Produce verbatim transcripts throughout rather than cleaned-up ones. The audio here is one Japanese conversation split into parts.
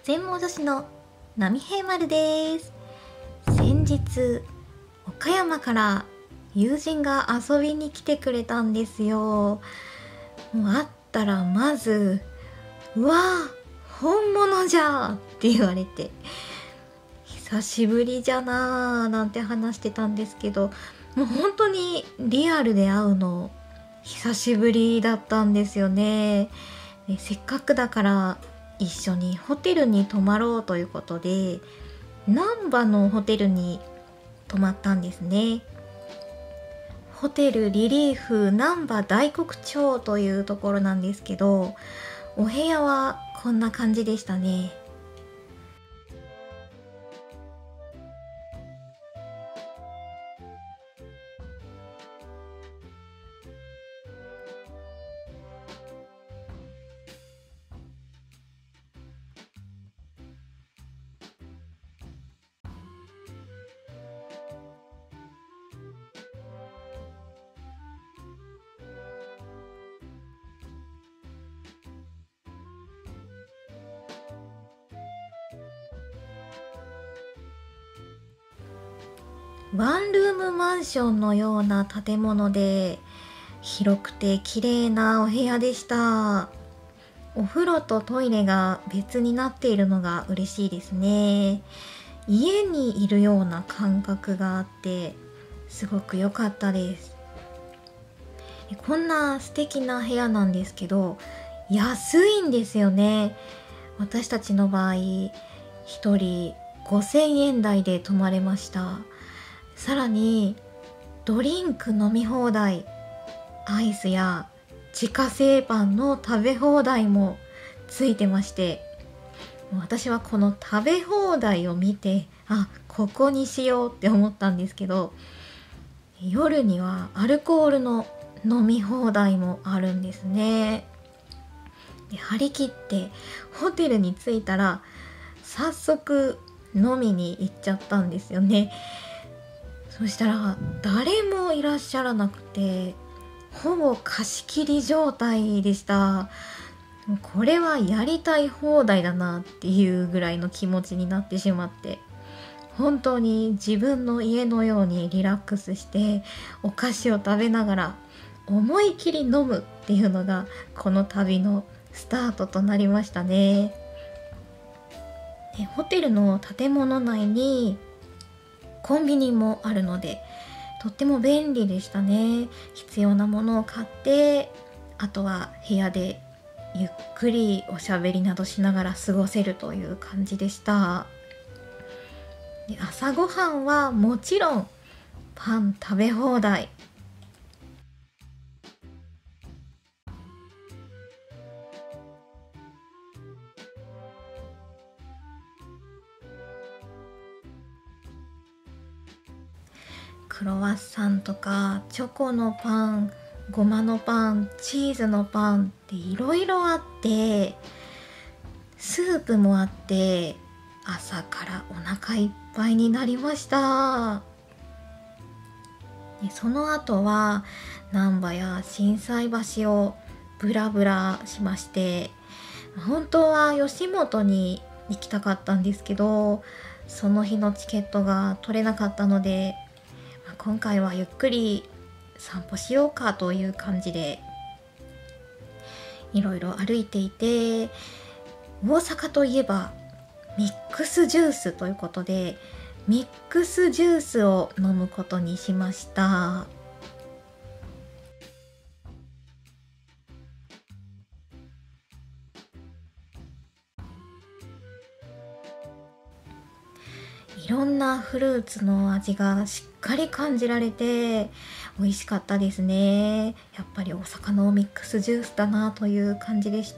全盲女子の波平丸です。先日岡山から友人が遊びに来てくれたんですよ。もう会ったらまず「うわあ本物じゃ!」って言われて、久しぶりじゃなーなんて話してたんですけど、もう本当にリアルで会うの久しぶりだったんですよね。でせっかくだから一緒にホテルに泊まろうということで、難波のホテルに泊まったんですね。ホテルリリーフ難波大黒町というところなんですけど、お部屋はこんな感じでしたね。ワンルームマンションのような建物で、広くて綺麗なお部屋でした。お風呂とトイレが別になっているのが嬉しいですね。家にいるような感覚があってすごく良かったです。こんな素敵な部屋なんですけど、安いんですよね。私たちの場合ひとりごせんえん台で泊まれました。さらにドリンク飲み放題、アイスや自家製パンの食べ放題もついてまして、私はこの食べ放題を見て、あ、ここにしようって思ったんですけど、夜にはアルコールの飲み放題もあるんですね。で張り切ってホテルに着いたら早速飲みに行っちゃったんですよね。そしたら誰もいらっしゃらなくて、ほぼ貸し切り状態でした。これはやりたい放題だなっていうぐらいの気持ちになってしまって、本当に自分の家のようにリラックスしてお菓子を食べながら思い切り飲むっていうのがこの旅のスタートとなりましたね。でホテルの建物内にコンビニもあるのでとっても便利でしたね。必要なものを買って、あとは部屋でゆっくりおしゃべりなどしながら過ごせるという感じでした。で朝ごはんはもちろんパン食べ放題。クロワッサンとかチョコのパン、ごまのパン、チーズのパンっていろいろあって、スープもあって、朝からお腹いっぱいになりました。でその後は難波や心斎橋をブラブラしまして、本当は吉本に行きたかったんですけど、その日のチケットが取れなかったので、今回はゆっくり散歩しようかという感じでいろいろ歩いていて、大阪といえばミックスジュースということでミックスジュースを飲むことにしました。いろんなフルーツの味がしっかり感じられて美味しかったですね。やっぱり大阪のミックスジュースだなという感じでした。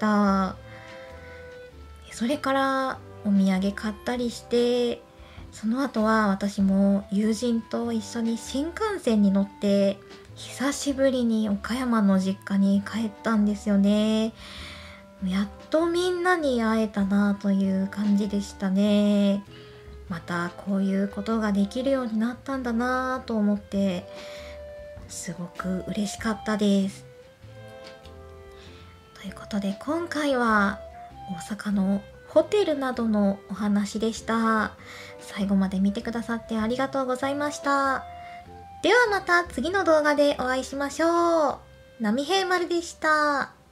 それからお土産買ったりして、その後は私も友人と一緒に新幹線に乗って久しぶりに岡山の実家に帰ったんですよね。やっとみんなに会えたなという感じでしたね。またこういうことができるようになったんだなと思ってすごく嬉しかったです。ということで今回は大阪のホテルなどのお話でした。最後まで見てくださってありがとうございました。ではまた次の動画でお会いしましょう。波平丸でした。